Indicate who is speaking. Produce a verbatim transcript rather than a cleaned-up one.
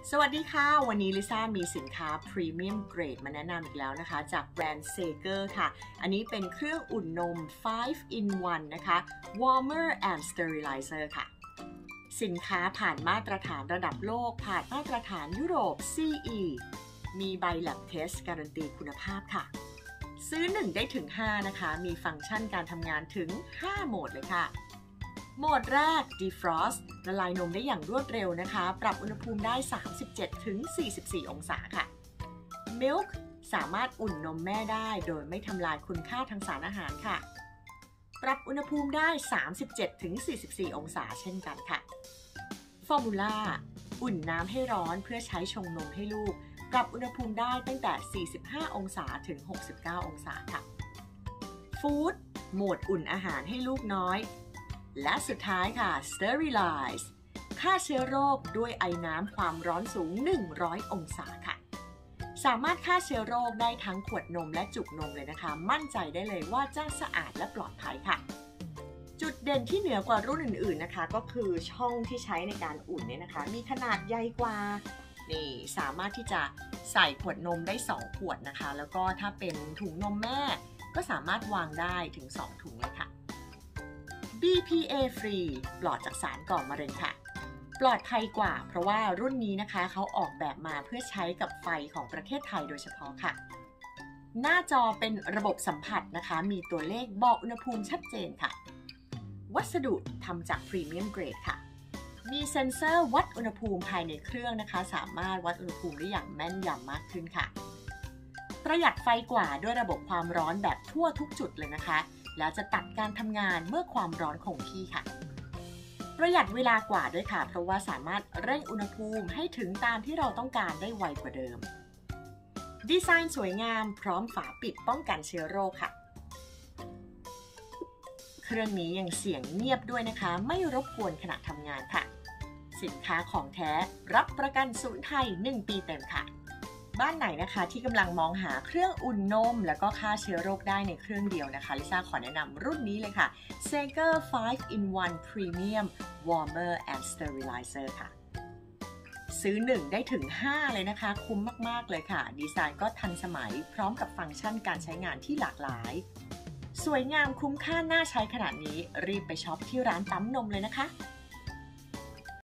Speaker 1: สวัสดีค่ะวันนี้ลิซ่ามีสินค้าพรีเมียมเกรดมาแนะนำอีกแล้วนะคะจากแบรนด์เซเกอร์ค่ะอันนี้เป็นเครื่องอุ่นนม five in one นะคะ Warmer and Sterilizer ค่ะสินค้าผ่านมาตรฐานระดับโลกผ่านมาตรฐานยุโรป ซี อี มีใบ Lab Test การันตีคุณภาพค่ะซื้อหนึ่งได้ถึงห้านะคะมีฟังก์ชันการทำงานถึงห้าโหมดเลยค่ะโหมดแรก Defrost ละลายนมได้อย่างรวดเร็วนะคะปรับอุณหภูมิได้ สามสิบเจ็ดถึงสี่สิบสี่ องศาค่ะ Milk สามารถอุ่นนมแม่ได้โดยไม่ทำลายคุณค่าทางสารอาหารค่ะปรับอุณหภูมิได้ สามสิบเจ็ดถึงสี่สิบสี่ องศาเช่นกันค่ะ Formula อุ่นน้ำให้ร้อนเพื่อใช้ชงนมให้ลูกปรับอุณหภูมิได้ตั้งแต่ สี่สิบห้า องศาถึง หกสิบเก้า องศาค่ะ Food โหมดอุ่นอาหารให้ลูกน้อยและสุดท้ายค่ะ Sterilize ฆ่าเชื้อโรคด้วยไอน้ำความร้อนสูงหนึ่งร้อยองศาค่ะสามารถฆ่าเชื้อโรคได้ทั้งขวดนมและจุกนมเลยนะคะมั่นใจได้เลยว่าจะสะอาดและปลอดภัยค่ะจุดเด่นที่เหนือกว่ารุ่นอื่นๆนะคะก็คือช่องที่ใช้ในการอุ่นเนี่ยนะคะมีขนาดใหญ่กว่านี่สามารถที่จะใส่ขวดนมได้สองขวดนะคะแล้วก็ถ้าเป็นถุงนมแม่ก็สามารถวางได้ถึงสองถุงเลยค่ะบี พี เอ Free ปลอดจากสารก่อมะเร็งค่ะปลอดภัยกว่าเพราะว่ารุ่นนี้นะคะเขาออกแบบมาเพื่อใช้กับไฟของประเทศไทยโดยเฉพาะค่ะหน้าจอเป็นระบบสัมผัสนะคะมีตัวเลขบอกอุณหภูมิชัดเจนค่ะวัสดุทำจากพรีเมียมเกรดค่ะมีเซ็นเซอร์วัดอุณหภูมิภายในเครื่องนะคะสามารถวัดอุณหภูมิได้อย่างแม่นยำมากขึ้นค่ะประหยัดไฟกว่าด้วยระบบความร้อนแบบทั่วทุกจุดเลยนะคะแล้วจะตัดการทำงานเมื่อความร้อนคงที่ค่ะประหยัดเวลากว่าด้วยค่ะเพราะว่าสามารถเร่งอุณหภูมิให้ถึงตามที่เราต้องการได้ไวกว่าเดิมดีไซน์สวยงามพร้อมฝาปิดป้องกันเชื้อโรคค่ะเครื่องนี้ยังเสียงเงียบด้วยนะคะไม่รบกวนขณะทำงานค่ะสินค้าของแท้รับประกันศูนย์ไทยหนึ่งปีเต็มค่ะบ้านไหนนะคะที่กำลังมองหาเครื่องอุ่นนมแล้วก็ฆ่าเชื้อโรคได้ในเครื่องเดียวนะคะลิซ่าขอแนะนำรุ่นนี้เลยค่ะ Sager five in one Premium Warmer and Sterilizer ค่ะซื้อหนึ่งได้ถึงห้าเลยนะคะคุ้มมากๆเลยค่ะดีไซน์ก็ทันสมัยพร้อมกับฟังก์ชันการใช้งานที่หลากหลายสวยงามคุ้มค่าน่าใช้ขนาดนี้รีบไปช็อปที่ร้านปั๊มนมเลยนะคะ